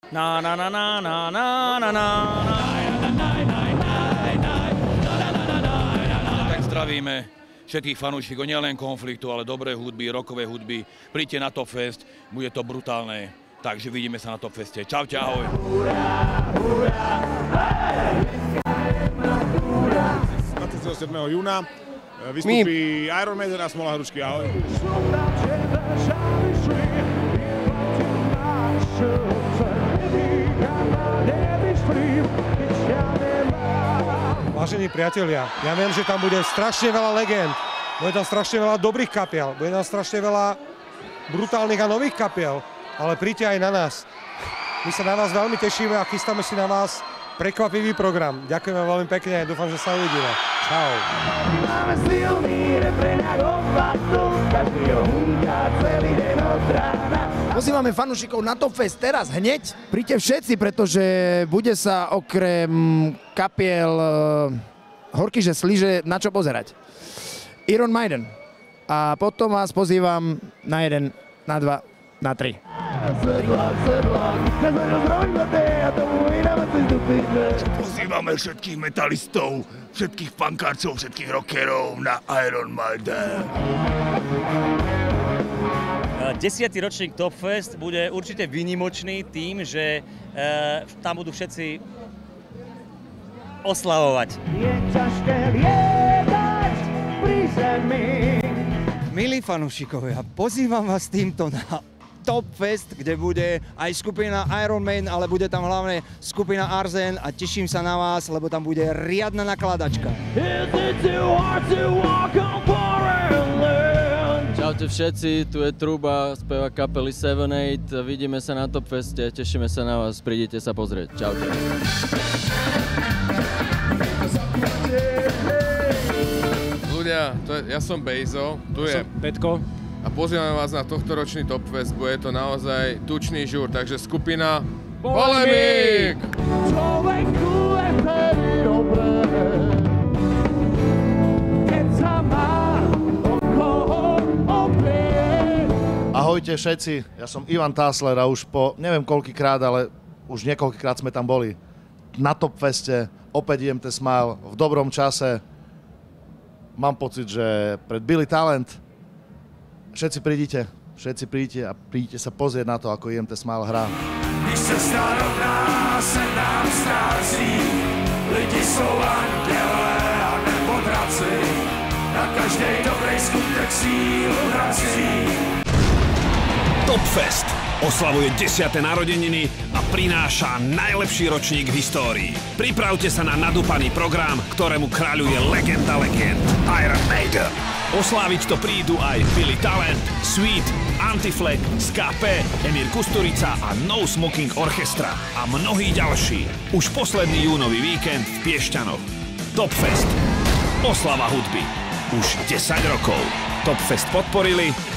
Na na na na na na na na. Tak zdravíme všetkých fanúšikov, nielen Konfliktu, ale dobrej hudby, rockovej hudby. Príďte na Top Fest, bude to brutálne. Takže vidíme sa na Top Feste. Čaute, ahoj. 27. júna vystupí Iron Maiden a Smola Hrušky. Ahoj. Vážení priatelia, ja viem, že tam bude strašne veľa legend, bude tam strašne veľa dobrých kapiel, bude tam strašne veľa brutálnych a nových kapiel, ale príďte aj na nás. My sa na vás veľmi tešíme a chystáme si na vás prekvapivý program. Ďakujeme veľmi pekne, dúfam, že sa uvidíme. Čau. Máme silný refrén ako faktov, každý ho húňa celý deň od rána. Pozývame fanúšikov na Top Fest teraz hneď. Príďte všetci, pretože bude sa okrem kapiel Horkyže Sliže na čo pozerať. Iron Maiden. A potom vás pozývam na 1, na 2, na 3. Pozývame všetkých metalistov, všetkých punkárcov, všetkých rockerov na Iron Maiden. 10. ročník Top Fest bude určite výnimočný tým, že tam budú všetci oslavovať. Je ťažké lietať pri zemi. Milí fanúšikovia, pozývam vás týmto na Top Fest, kde bude aj skupina Iron Maiden, ale bude tam hlavne skupina Arzen a teším sa na vás, lebo tam bude riadna nakladačka. Čaute všetci, tu je Truba, spevák kapely 7-8, vidíme sa na Top Feste, tešíme sa na vás, prídite sa pozrieť. Čaute. Ľudia, ja som Bejzo, tu je Petko. A pozývame vás na tohtoročný Top Fest, bude to naozaj tučný žúr, takže skupina Polemik! Človeku je vtedy dobré, keď sa má okolo oprieť. Ahojte všetci, ja som Ivan Tásler a už po neviem koľkýkrát, ale už niekoľkýkrát sme tam boli na Top Feste, opäť IMT Smile, v dobrom čase. Mám pocit, že pred Billy Talent. Všetci prídite a prídite sa pozrieť na to, ako IMT Smile hrá. Když se starovná se nám ztrácí, lidi jsou andělé a nebo draci, na každej dobrej skutek sílu hrací. Top Fest oslavuje 10. narodeniny a prináša najlepší ročník v histórii. Pripravte sa na nadúpaný program, ktorému kráľuje legenda legend Iron Maiden. Osláviť to prídu aj Billy Talent, Sweet, Anti-Flag, Ska P, Emír Kusturica a No Smoking Orchestra a mnohí ďalší. Už posledný júnový víkend v Piešťanoch. Top Fest. Oslava hudby. Už 10 rokov. Top Fest podporili